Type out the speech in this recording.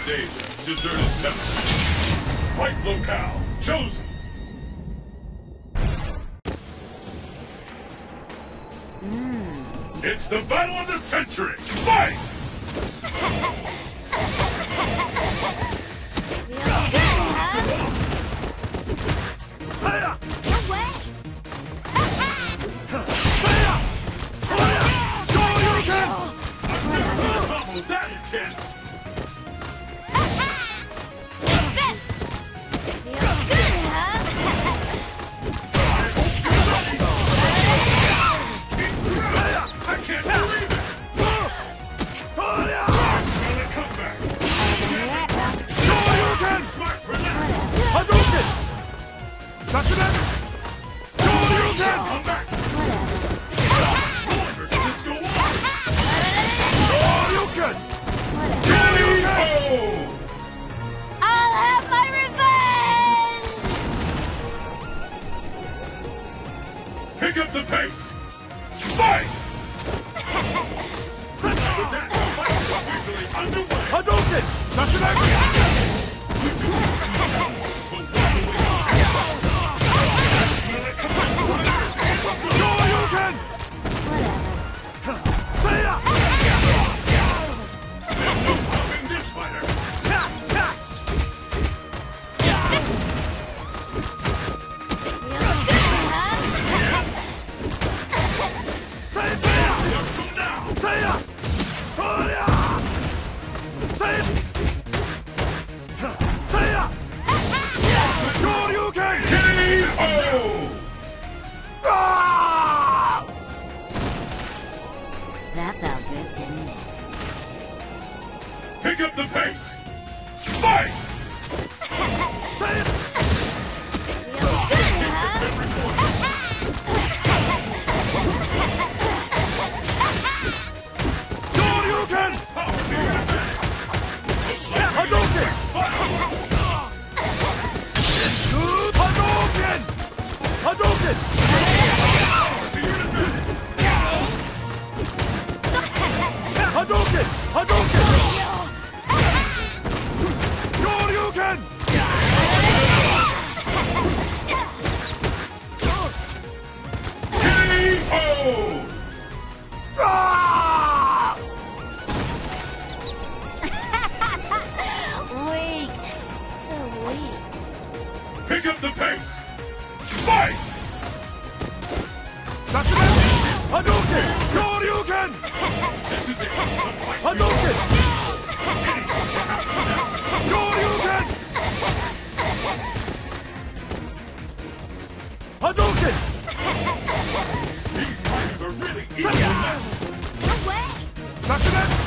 Danger, deserted temple. Fight locale chosen. It's the battle of the century. Fight! That intense! I can't believe it! Another comeback! Smart for that! Hadouken! Sakuren! Shoryuken! Come back! Longer can this go on? Shoryuken! I'll have my revenge! Pick up the pace! Fight! With that, the fight is officially underway! Hadouken! Sakuren! Shoryuken! Seiya! There's no stopping this fighter! Up to now! Seiya! Seiya! Seiya! Seiya! Shoryuken! K.O. Ah! That felt good, didn't it? Pick up the pace! Fight! Seiya! Shoryuken! Hadouken! Hadouken! Hadouken! Hadouken! Hadouken! Shoryuken! K.O. Ah! Weak. So weak. Pick up the pace! Fight! Sakuren! Hadouken! Shoryuken! This is it! The fight Hadouken! Shoryuken! Hadouken! These fighters are really equal now! No way! Sakuren!